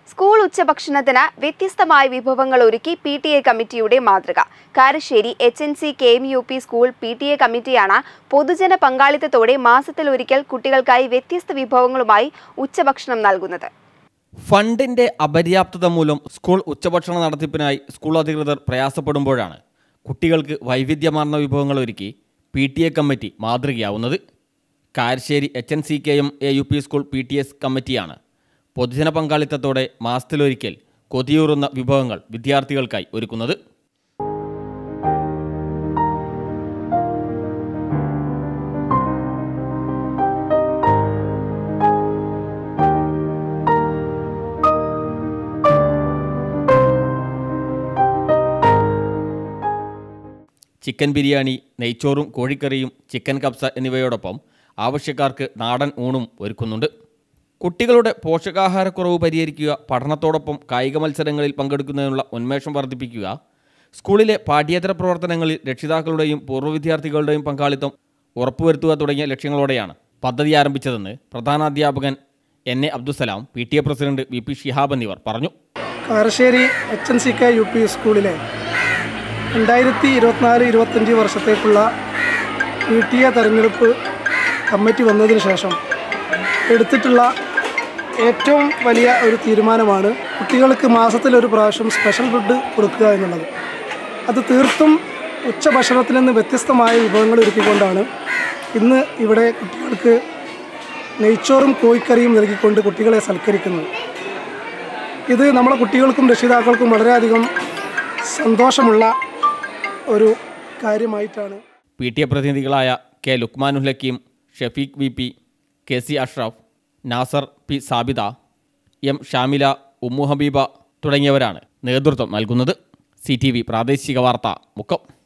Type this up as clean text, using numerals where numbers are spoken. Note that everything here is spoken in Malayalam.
സ്കൂൾ ഉച്ചഭക്ഷണത്തിന് വ്യത്യസ്തമായ വിഭവങ്ങൾ ഒരുക്കി PTA കമ്മിറ്റിയുടെ മാതൃക. Karassery HNC KMUP school PTA കമ്മിറ്റിയാണ് പൊതുജന പങ്കാളിത്തത്തോടെ മാസത്തിലൊരിക്കൽ കുട്ടികൾക്കായി വ്യത്യസ്ത വിഭവങ്ങളുമായി ഉച്ചഭക്ഷണം നൽകുന്നത്. ഫണ്ടിന്റെ അപര്യാപ്തത മൂലം സ്കൂൾ ഉച്ചഭക്ഷണ നടത്തിപ്പിനായി സ്കൂൾ അധികൃതർ പ്രയാസപ്പെടുമ്പോഴാണ് കുട്ടികൾക്ക് വൈവിധ്യമാർന്ന വിഭവങ്ങൾ ഒരുക്കി PTA കമ്മിറ്റി മാതൃകയാവുന്നത്. Karassery HNC KMUP school PTS കമ്മിറ്റിയാണ് പൊതുജന പങ്കാളിത്തത്തോടെ മാസത്തിലൊരിക്കൽ കൊതിയൂറുന്ന വിഭവങ്ങൾ വിദ്യാർത്ഥികൾക്കായി ഒരുക്കുന്നത്. ചിക്കൻ ബിരിയാണി, നെയ്ച്ചോറും കോഴിക്കറിയും, ചിക്കൻ കബ്സ എന്നിവയോടൊപ്പം ആവശ്യക്കാർക്ക് നാടൻ ഊണും ഒരുക്കുന്നുണ്ട്. കുട്ടികളുടെ പോഷകാഹാരക്കുറവ് പരിഹരിക്കുക, പഠനത്തോടൊപ്പം കായിക മത്സരങ്ങളിൽ പങ്കെടുക്കുന്നതിനുള്ള ഉന്മേഷം വർദ്ധിപ്പിക്കുക, സ്കൂളിലെ പാഠ്യേതര പ്രവർത്തനങ്ങളിൽ രക്ഷിതാക്കളുടെയും പൂർവ്വ വിദ്യാർത്ഥികളുടെയും പങ്കാളിത്തം ഉറപ്പുവരുത്തുക തുടങ്ങിയ ലക്ഷ്യങ്ങളോടെയാണ് പദ്ധതി ആരംഭിച്ചതെന്ന് പ്രധാനാധ്യാപകൻ NA Abdussalam, PTA president VP Shihab എന്നിവർ പറഞ്ഞു. കാരശ്ശേരി HNC KMUP സ്കൂളിലെ 2024-25 വർഷത്തേക്കുള്ള PTA തെരഞ്ഞെടുപ്പ് കമ്മിറ്റി വന്നതിന് ശേഷം എടുത്തിട്ടുള്ള ഏറ്റവും വലിയ ഒരു തീരുമാനമാണ് കുട്ടികൾക്ക് മാസത്തിലൊരു പ്രാവശ്യം സ്പെഷ്യൽ ഫുഡ് കൊടുക്കുക എന്നുള്ളത്. അത് തീർത്തും ഉച്ചഭക്ഷണത്തിൽ നിന്ന് വ്യത്യസ്തമായ വിഭവങ്ങൾ ഒരുക്കിക്കൊണ്ടാണ് ഇന്ന് ഇവിടെ കുട്ടികൾക്ക് നെയ്ച്ചോറും കോഴിക്കറിയും നൽകിക്കൊണ്ട് കുട്ടികളെ സൽക്കരിക്കുന്നത്. ഇത് നമ്മളെ കുട്ടികൾക്കും രക്ഷിതാക്കൾക്കും വളരെയധികം സന്തോഷമുള്ള ഒരു കാര്യമായിട്ടാണ്. PTA പ്രതിനിധികളായ K Lukmanul Hakeem, Shafeeq VP, KC Ashraf, Nasar P Sabitha, M Shamila, Ummu Habeeba തുടങ്ങിയവരാണ് നേതൃത്വം നൽകുന്നത്. CTV പ്രാദേശിക വാർത്ത മുക്കം.